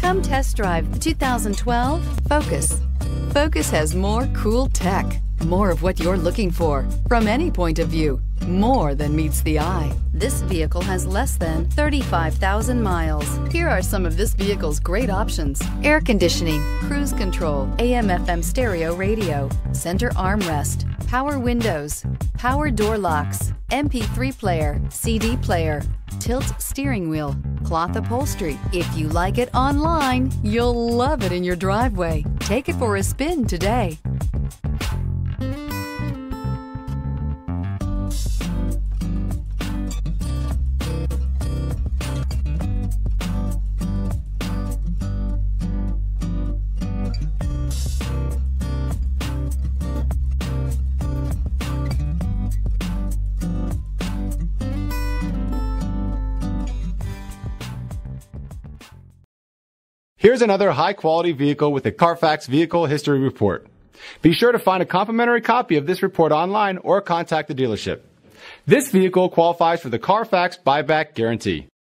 Come test drive the 2012 Focus. Focus has more cool tech, more of what you're looking for, from any point of view, more than meets the eye. This vehicle has less than 35,000 miles. Here are some of this vehicle's great options: air conditioning, cruise control, AM/FM stereo radio, center armrest, power windows, power door locks, MP3 player, CD player, tilt steering wheel, cloth upholstery. If you like it online, you'll love it in your driveway. Take it for a spin today. Here's another high-quality vehicle with a Carfax Vehicle History Report. Be sure to find a complimentary copy of this report online or contact the dealership. This vehicle qualifies for the Carfax Buyback Guarantee.